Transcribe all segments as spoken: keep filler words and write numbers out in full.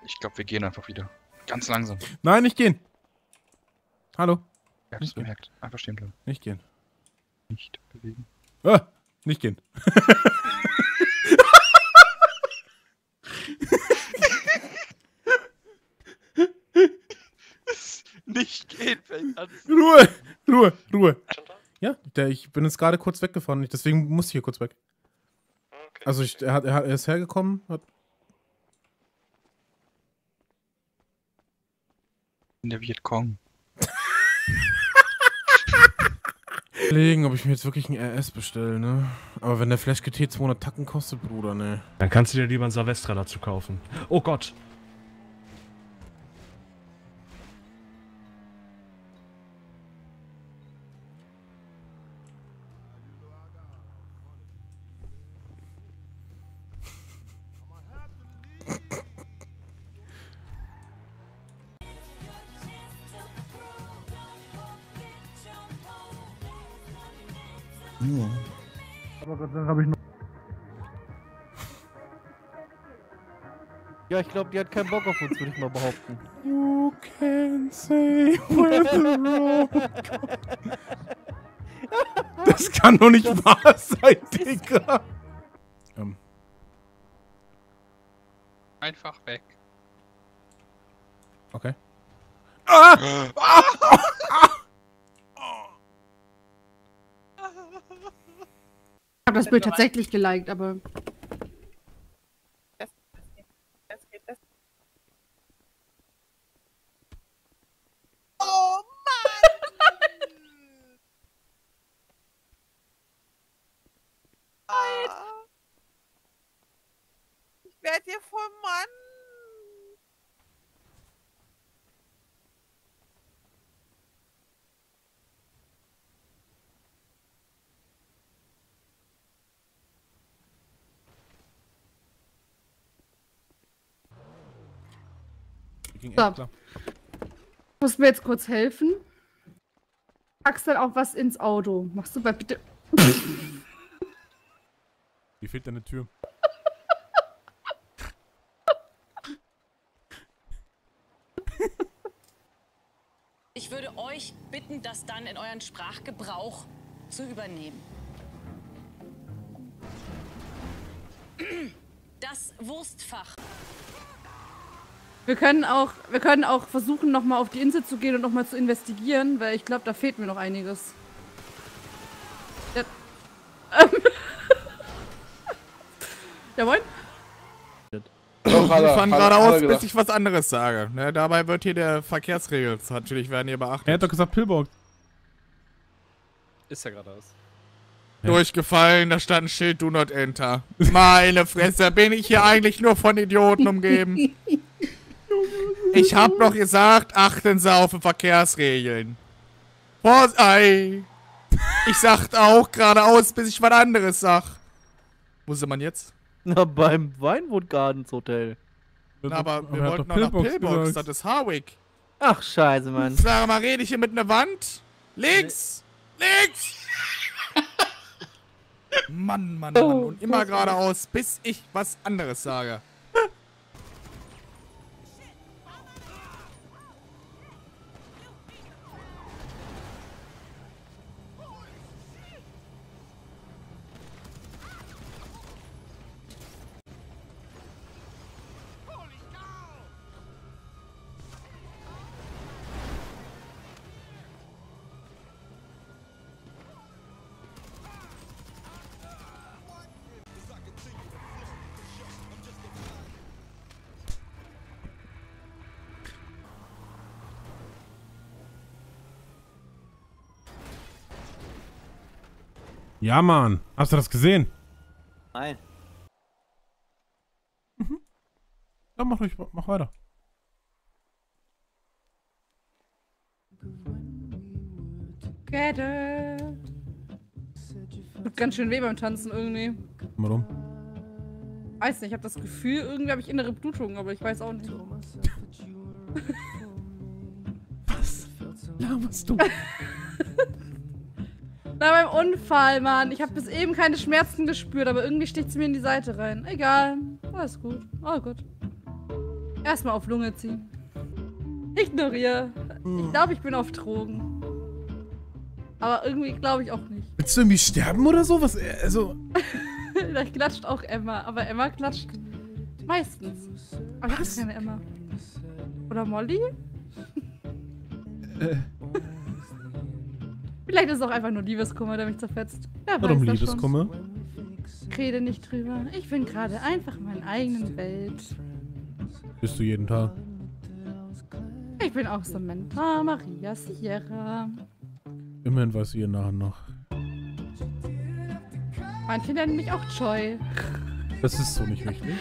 Ich glaube, wir gehen einfach wieder. Ganz langsam. Nein, nicht gehen. Hallo. Ich hab's gemerkt. Einfach stehen bleiben. Nicht gehen. Nicht bewegen. Ah, nicht gehen. Nicht gehen, fängt an. Ruhe, Ruhe, Ruhe. Ja, der, ich bin jetzt gerade kurz weggefahren, deswegen musste ich hier kurz weg. Okay. Also ich, er, hat, er ist hergekommen, hat... In der Vietcong. Überlegen, ob ich mir jetzt wirklich ein R S bestelle, ne? Aber wenn der Flash G T zweihundert Tacken kostet, Bruder, ne? Dann kannst du dir lieber ein Savestra dazu kaufen. Oh Gott. Ja. Aber Gott sei Dank habe ich noch... Ja, ich glaube, die hat keinen Bock auf uns, würde ich mal behaupten. You can say where the road goes. Das kann doch nicht wahr sein, Digga. Ähm. Einfach weg. Okay. Ah! Ah! Ich habe das Bild tatsächlich geliked, aber... Oh Mann! Ich werde hier voll Mann! So. Musst du mir jetzt kurz helfen? Packst dann auch was ins Auto. Machst du mal bitte... Wie fehlt deine Tür? Ich würde euch bitten, das dann in euren Sprachgebrauch zu übernehmen. Das Wurstfach. Wir können auch, wir können auch versuchen, nochmal auf die Insel zu gehen und nochmal zu investigieren, weil ich glaube, da fehlt mir noch einiges. Ja, ähm. Ja, moin. Ich fahre geradeaus, bis ich was anderes sage. Ne, dabei wird hier der Verkehrsregel. Natürlich werden hier beachtet. Er hat doch gesagt Pillbox. Ist ja geradeaus. Ja. Durchgefallen, da stand ein Schild Do Not Enter. Meine Fresse, bin ich hier eigentlich nur von Idioten umgeben? Ich hab doch gesagt, achten Sie auf die Verkehrsregeln. Vors Ei. Ich sagt auch geradeaus, bis ich was anderes sag. Wo ist man jetzt? Na, beim Vinewood Gardens Hotel. Na, aber wir aber wollten noch nach Pillbox, das ist Harwick. Ach, scheiße, Mann. Sag mal, rede ich hier mit einer Wand? Links! Links! Mann, Mann, Mann. Und immer geradeaus, bis ich was anderes sage. Ja, Mann. Hast du das gesehen? Nein. Mhm. Dann mach ruhig, mach weiter. Get it. Tut ganz schön weh beim Tanzen irgendwie. Warum? Weiß nicht, ich habe das Gefühl, irgendwie habe ich innere Blutung, aber ich weiß auch nicht. Was laberst du? Na, beim Unfall, Mann. Ich habe bis eben keine Schmerzen gespürt, aber irgendwie sticht sie mir in die Seite rein. Egal. Alles gut. Oh Gott. Erstmal auf Lunge ziehen. Ignoriere. Ich glaube, ich bin auf Drogen. Aber irgendwie glaube ich auch nicht. Willst du irgendwie sterben oder so? Was, also... Vielleicht klatscht auch Emma, aber Emma klatscht meistens. Aber ich Was? habe keine Emma. Oder Molly? Äh. Vielleicht ist es auch einfach nur Liebeskummer, der mich zerfetzt. Wer Warum weiß das schon. Liebeskummer? Rede nicht drüber. Ich bin gerade einfach in meiner eigenen Welt. Bist du jeden Tag? Ich bin auch Samantha Maria Sierra. Immerhin weiß sie ihren Namen noch. Manche nennen mich auch Joy. Das ist so nicht wichtig.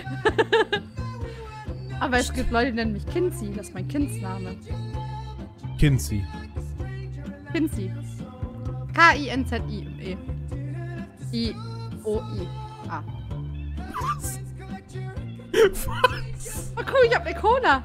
Aber es gibt Leute, die nennen mich Kinsey. Das ist mein Kindsname. Kinsey. Kinsey. K I N Z I E. I O I A. Was? Oh cool, ich hab eine Cola.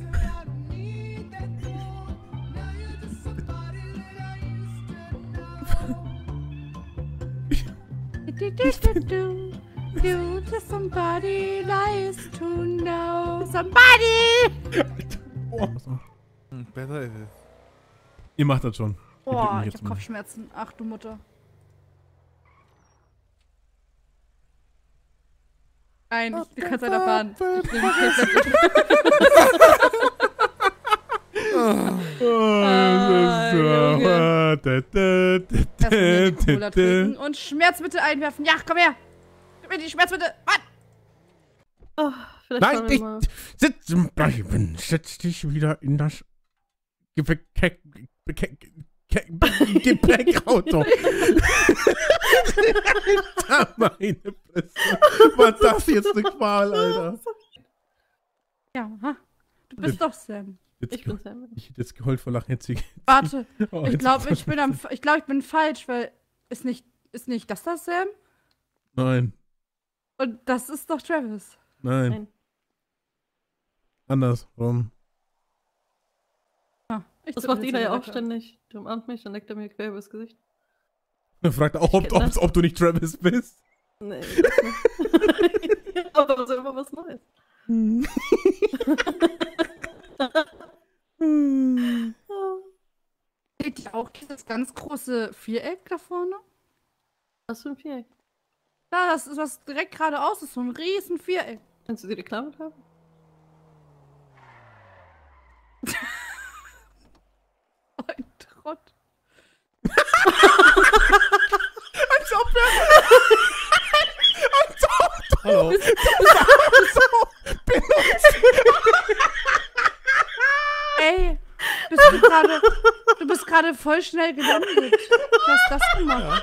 Do, do, do, do. You to somebody nice to know. Somebody! Oh. Hm, besser ist es. Ihr macht das schon. Ihr drückt Boah, mich ich jetzt hab mal. Kopfschmerzen. Ach du Mutter. Nein, ich, du kannst weiterfahren. Ich nehm Ah, Erstmal Cola trinken und Schmerzmittel einwerfen. Ja, komm her. Gib mir die Schmerzmittel. Mann! Oh, vielleicht Nein, fahren wir ich mal. sitz bleiben. Setz dich wieder in das Gepäck, Gepäck, Gepäckauto. Alter, meine Fresse. War das jetzt eine Qual, Alter? Ja, ha. Du bist doch Sam. Jetzt, Ich bin Sam. ich hätte jetzt geheult vor Lachen. Jetzt hier- Warte, Oh, ich jetzt- glaube, ich bin am, ich glaube, ich bin falsch, weil ist nicht, ist nicht das das Sam? Nein, Und das ist doch Travis. nein. Nein. Andersrum. Ah, ich Das tippe macht jetzt Ina ja wieder auch weiter. ständig. Du umarmt mich, dann leckt er mir quer übers Gesicht. Er fragt auch, ob, Ich kenn ob, das. ob du nicht Travis bist. Nee, das nicht. Aber das ist immer was Neues. Seht ihr auch dieses ganz große Viereck da vorne? Was für ein Viereck? Da, das ist was direkt geradeaus ist, so ein riesen Viereck. Kannst du sie geklaut haben? Oh, ein Trott. Als ob wir... Als ob du... Hallo. so benutzt. Ey, bist du gerade, du bist gerade voll schnell gelandet. Wie hast du das gemacht?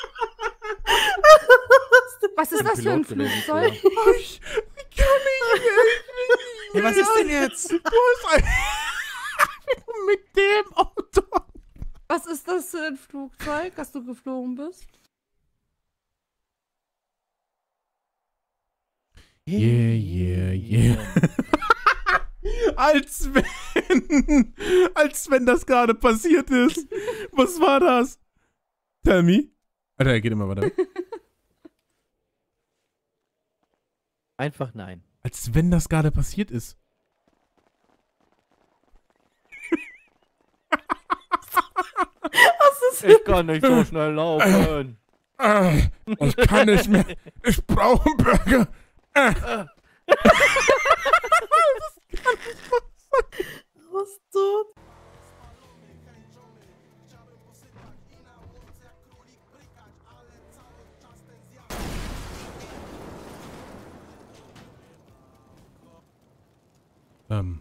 Was ist das für ein Pilot gewesen Flugzeug? Ich, ich kann nicht mehr. Ich Hey, was ist denn jetzt? Du hast ein... Mit dem Auto. Was ist das für ein Flugzeug, das du geflogen bist? Yeah, yeah, yeah. Als wenn... Als wenn das gerade passiert ist. Was war das? Tell me. Alter, er geht immer weiter weg. Einfach nein. Als wenn das gerade passiert ist. Ich kann nicht so schnell laufen. Äh, ich kann nicht mehr. Ich brauche einen Burger. Äh. Was tut? Ähm.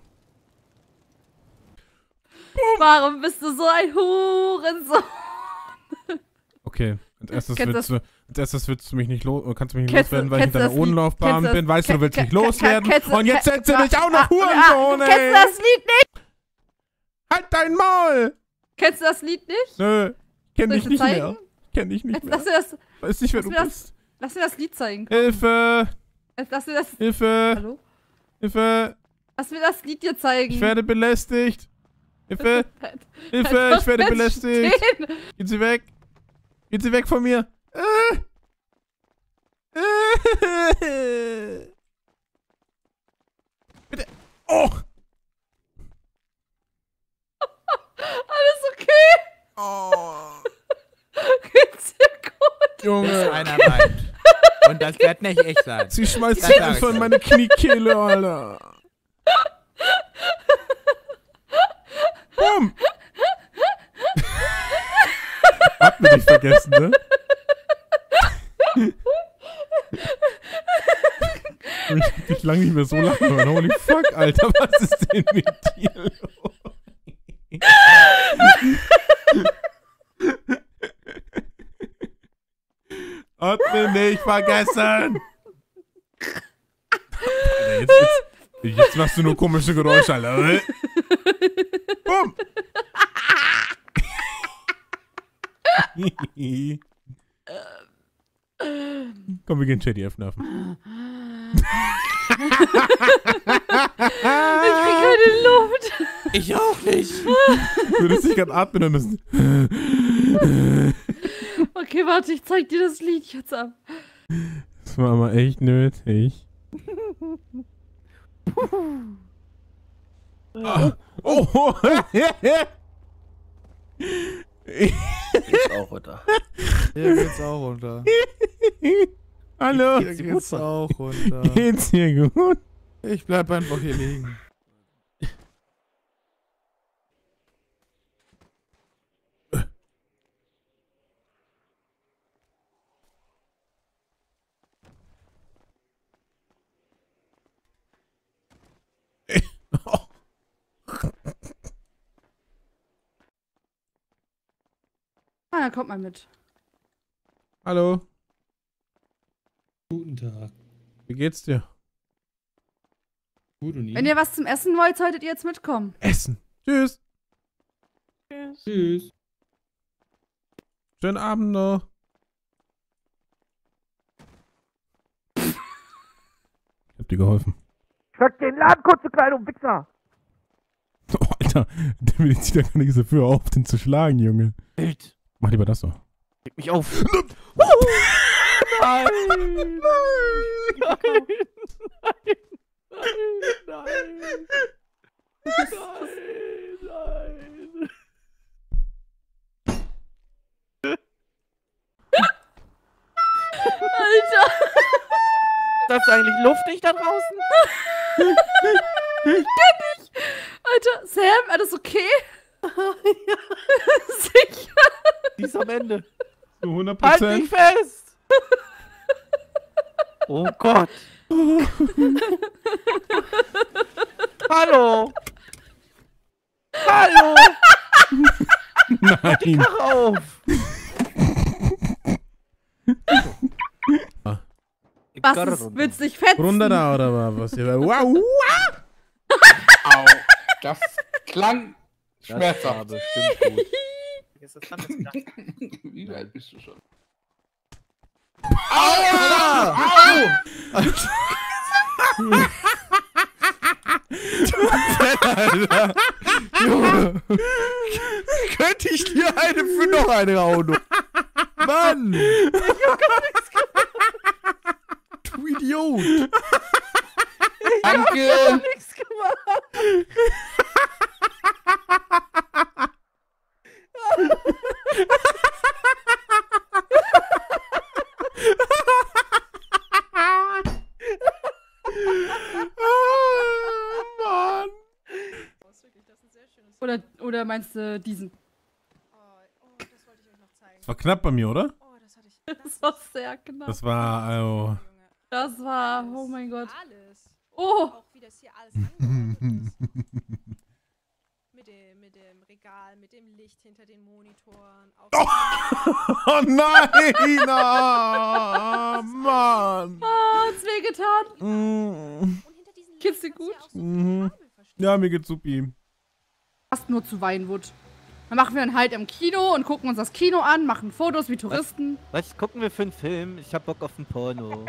Warum bist du so ein Hurensohn? Okay. Als erstes, Kennst willst du, als erstes willst du mich nicht los, kannst du mich nicht Kennst du- loswerden, weil ich in kennst du deiner das Lied- Unlaufbahn kennst du bin. das- Weißt du, du willst kenn- mich kenn- loswerden. kennst du- Und jetzt kenn- setzt du dich auch noch Ah, Hurensohn, ah, Kennst ey. du das Lied nicht? Halt dein Maul. Kennst du das Lied nicht? Nö. Kenn Soll dich ich nicht dir mehr. zeigen? Kenn dich nicht Jetzt mehr. lass dir das, Weiß nicht, wer lass du mir das- bist. lass dir das Lied zeigen. Hilfe. Jetzt lass dir das. Hilfe. Hallo? Hilfe. Lass mir das Lied dir zeigen. Ich werde belästigt. Hilfe. Halt- Hilfe. halt Ich werde doch belästigt. stehen. Gehen Sie weg. Gehen Sie weg von mir. Äh. Äh. Bitte. Oh! Alles okay? Oh! Geht's dir gut? Junge! Einer weint. Und das wird nicht ich sein. Sie schmeißt Das sich sag ich einfach in dir. meine Kniekehle, Alter. Bumm! Hat mir nicht vergessen, ne? Ich hab dich lange nicht mehr so lachen hören. Holy fuck, Alter, was ist denn mit dir los? Atme nicht vergessen! Alter, jetzt, jetzt, jetzt machst du nur komische Geräusche, Alter. Bumm! Komm, wir gehen Shady abnerven. Ich krieg keine Luft. Ich auch nicht. Du würdest dich gerade atmen müssen. Okay, warte, ich zeig dir das Lied jetzt ab. Das war aber echt nötig. Ah. Oh! Geht's auch runter. Hier geht's auch runter. Hallo! Hier geht's auch runter. Geht's dir gut? Ich bleib einfach hier liegen. Ah, da kommt mal mit. Hallo, Guten Tag. wie geht's dir? Gut und Ihnen? Wenn ihr was zum Essen wollt, solltet ihr jetzt mitkommen. Essen. Tschüss. Tschüss. Schönen Abend noch. Ich hab dir geholfen. Schreck den Laden kurz zu klein, um Wichser! Oh, Alter, der Mediziner kann nichts dafür, auf den zu schlagen, Junge. Bild! Mach lieber das doch. Leg mich auf! Nein! Nein! Nein! Nein! Nein! Nein! Alter! Ist das eigentlich luftig da draußen? Kenn ich! Alter, Sam, alles okay? Ja. Sicher? Die ist am Ende. Zu hundert Halt Prozent. mich fest! Oh Gott! Hallo! Hallo! Nein. Mach auf! Was ist, willst du dich fetzen? Runter da oder was? Wow! Au. Das klang schmerzhaft. Das war bestimmt gut. Jetzt ist das anders gedacht. Wie weit bist du schon? Au! Alter! Junge! Könnte ich dir eine für noch eine hauen? Mann! Ich hab gar nichts gemacht! Du Idiot! Danke! Ich hab nichts gemacht. Mann! Oder, oder meinst du diesen? Oh, oh, das wollte ich euch noch zeigen. Das war knapp bei mir, oder? Oh, das hatte ich. Das war sehr knapp. Das war, also... Das war, oh mein Gott. Alles. Oh! Auch wie das hier alles angeordnet ist. Mit dem, mit dem Regal, mit dem Licht hinter den Monitoren. Auf Oh nein! Oh, Mann! Ah, hat's wehgetan. Mm. Und hinter diesen Geht's dir Lichtern gut? ist ja auch so viel Mhm. Kabel versteckt. Ja, mir geht's supi. Fast nur zu Weinwood. Dann machen wir einen Halt im Kino und gucken uns das Kino an, machen Fotos wie Touristen. Was gucken wir für einen Film? Ich hab Bock auf einen Porno.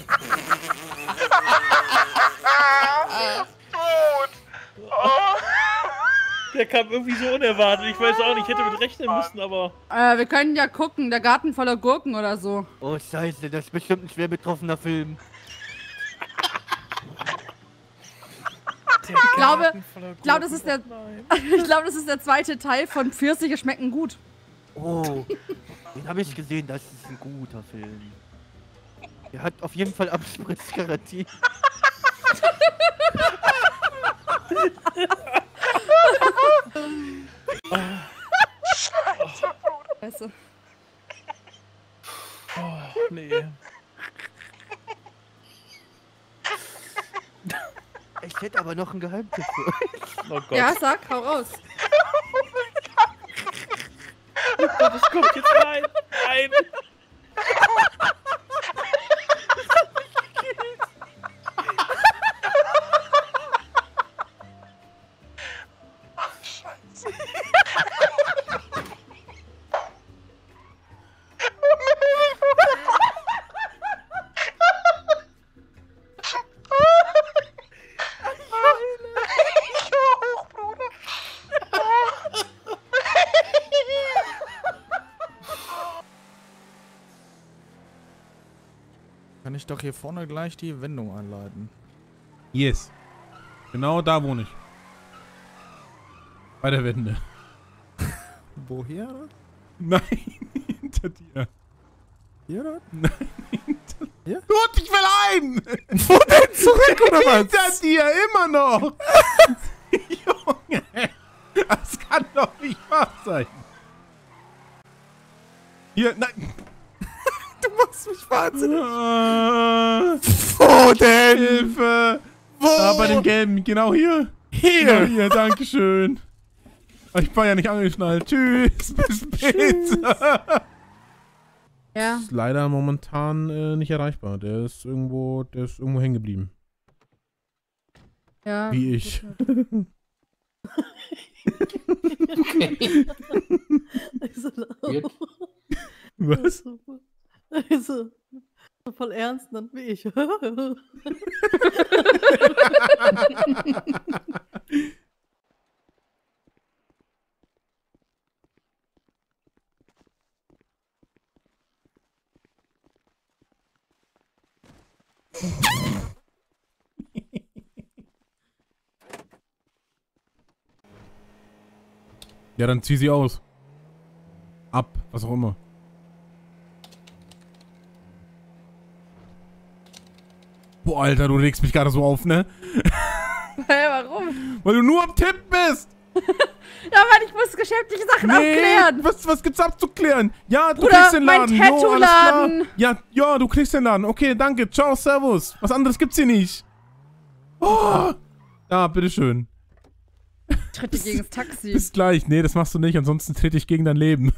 Der kam irgendwie so unerwartet. Ich weiß auch nicht, ich hätte mit rechnen müssen, aber. Äh, wir können ja gucken, der Garten voller Gurken oder so. Oh scheiße, das ist bestimmt ein schwer betroffener Film. Ich glaube, ich glaube, das ist der, ich glaube, das ist der zweite Teil von Pfirsiche schmecken gut. Oh, den habe ich gesehen, das ist ein guter Film. Der hat auf jeden Fall Abspritzgarantie. Scheiße. Oh, nee. Ich hätte aber noch einen Geheimtipp für euch. Oh Gott. Ja, sag, hau raus. Oh Gott, es kommt jetzt rein. Nein. Kann ich doch hier vorne gleich die Wendung einleiten. Yes. Genau da wohne ich. Bei der Wende. Wo hier? Oder? Nein, hinter dir. Hier oder? Nein, hinter Hier? Gut, ich will ein! Wo denn zurück oder was? Hinter dir, immer noch! Junge! Das kann doch nicht wahr sein. Hier, nein! Du machst mich wahnsinnig. Ah, Wo denn? Hilfe! Wo? Da bei den Gelben, genau hier. Hier. Genau hier, dankeschön. Ich war ja nicht angeschnallt. Tschüss, bis später. Ja. Ist leider momentan äh, nicht erreichbar. Der ist irgendwo, der ist irgendwo hängen geblieben. Ja. Wie ich. Okay. Also, Weird. Was? also, voll ernst, dann wie ich. Ja, dann zieh sie aus. Ab, was auch immer. Boah, Alter, du regst mich gerade so auf, ne? Hä, warum? Weil du nur am Tipp bist! Ja, Mann, ich muss geschäftliche Sachen abklären. Was, was gibt's abzuklären? Ja, du Bruder, kriegst den mein Laden. Jo, alles klar. Tattoo-Laden. Ja, ja, du kriegst den Laden. Okay, danke. Ciao, servus. Was anderes gibt's hier nicht. Oh. Ja, bitteschön. Tritt dich gegen das Taxi. Bis gleich. Nee, das machst du nicht. Ansonsten trete ich gegen dein Leben.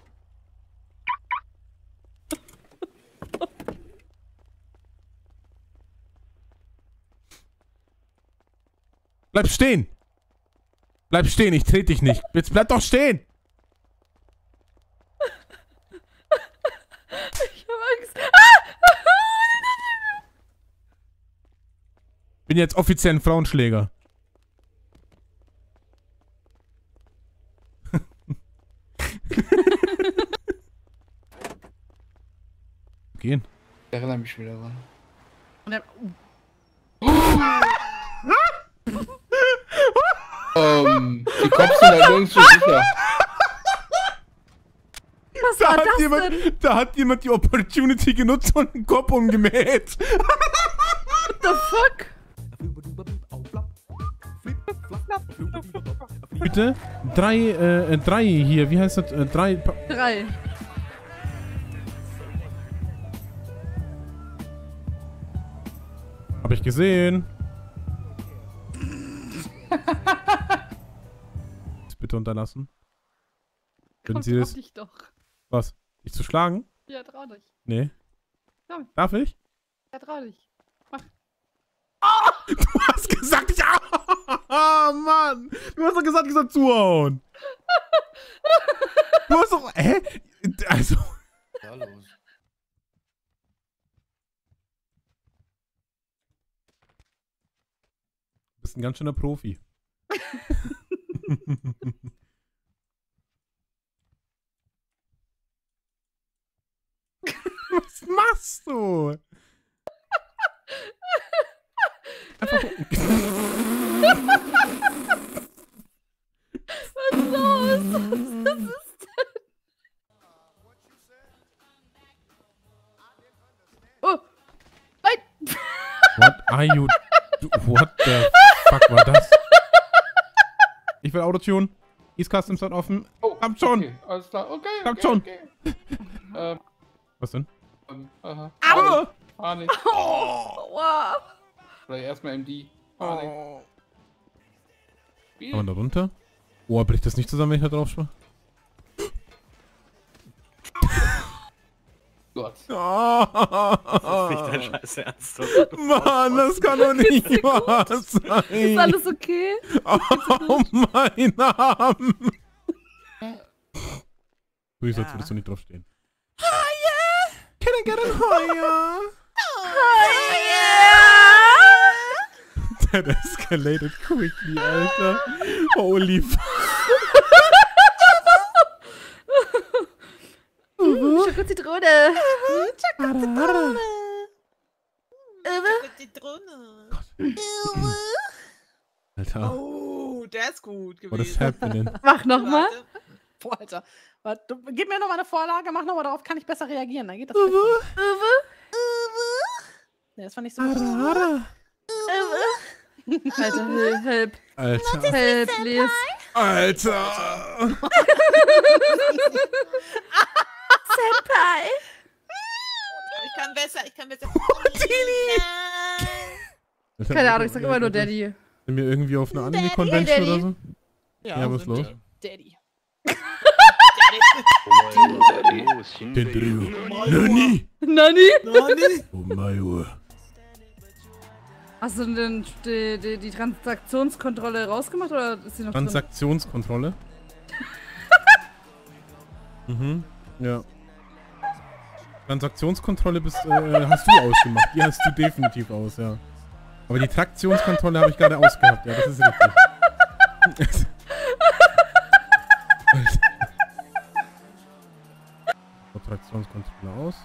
Bleib stehen. Bleib stehen, ich trete dich nicht. Jetzt bleib doch stehen. Ich hab Angst. Ah! Bin jetzt offiziell ein Frauenschläger. Gehen. Ich erinnere mich wieder dran. Und dann, ähm, die Cops sind halt nirgendwo sicher. was Da war hat, das jemand, denn? da hat jemand die Opportunity genutzt und den Kopf umgemäht. What the fuck? Bitte? Drei, äh, drei hier, wie heißt das? Äh, drei. Pa Drei. Hab ich gesehen. Das bitte unterlassen. Würden Komm, Sie trau das. dich doch. Was? Dich zu schlagen? Ja, trau dich. Nee. Komm. Darf ich? Ja, trau dich. Mach. Du hast gesagt, ja! Oh, Mann! Du hast doch gesagt, ich soll zuhauen! Du hast doch. Hä? Also. Ja, los. Du bist ein ganz schöner Profi. Was machst du? Einfach. Oh! Nein! What are you... What the fuck war das? Ich will Autotune. East Customs hat offen. Oh, Kommt schon. Okay, alles klar. Okay, Kommt okay, schon. Okay. ähm, Was denn? ähm, aha. Au! Panik. Oh, wow. Oder erstmal M D. Panik. Oh. Kann man da runter? Oh, bricht das nicht zusammen, wenn ich da drauf springe? Gott. Oh. Das ist nicht dein scheiß Ernst. Mann, das kann doch nicht wahr sein. Ist alles okay? Oh, mein Arm. Du, ich sollst würdest du nicht draufstehen. Higher! Can I get an higher? That escalated quickly, Alter. Holy fuck. Schokozitrone. Schokozitrone. Alter. Oh, der ist gut gewesen. What is happening? Mach nochmal. Boah, Alter. Warte, du, gib mir nochmal eine Vorlage, mach nochmal darauf, kann ich besser reagieren. Dann geht das Uwe. besser. Uwe. Nee, das war nicht so gut. Uwe. Alter, help, help. Alter. Help, please. Alter. Senpai. Ich kann besser, ich kann besser. Keine Ahnung, ich sag immer nur Daddy. Sind wir irgendwie auf einer Anime-Convention oder so? Ja, Ja, was ist los? Daddy. Nani? Nani? Nani? Oh mein Uhr. Hast du denn die, die, die Transaktionskontrolle rausgemacht oder ist sie noch drin? Transaktionskontrolle? Mhm, ja. Transaktionskontrolle bist, äh, hast du ausgemacht. Die hast du definitiv aus, ja. Aber die Traktionskontrolle habe ich gerade ausgehabt, ja, das ist richtig. Traktionskontrolle aus.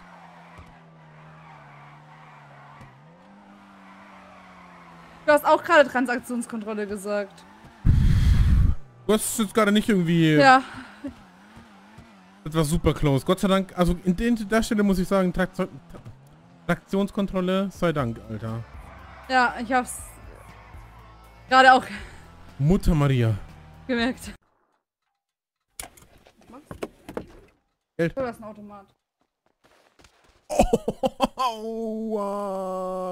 Du hast auch gerade Transaktionskontrolle gesagt. Du hast jetzt gerade nicht irgendwie... Ja. Das war super close. Gott sei Dank, also in der Stelle muss ich sagen, Traktion, Traktionskontrolle, sei Dank, Alter. Ja, ich hab's gerade auch Mutter Maria. gemerkt. Geld. Oh, das ist ein Automat. Aua.